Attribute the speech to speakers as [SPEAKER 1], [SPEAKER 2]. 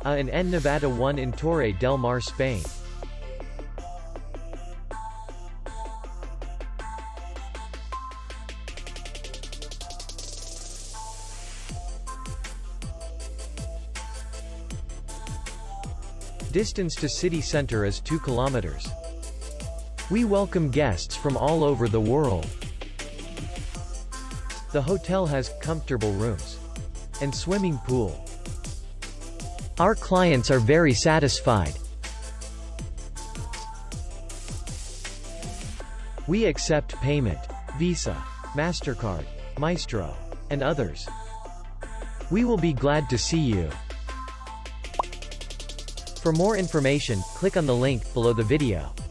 [SPEAKER 1] A&N Nevada 1 in Torre del Mar, Spain. Distance to city center is 2 kilometers. We welcome guests from all over the world. The hotel has comfortable rooms and swimming pool. Our clients are very satisfied. We accept payment, Visa, MasterCard, Maestro, and others. We will be glad to see you. For more information, click on the link below the video.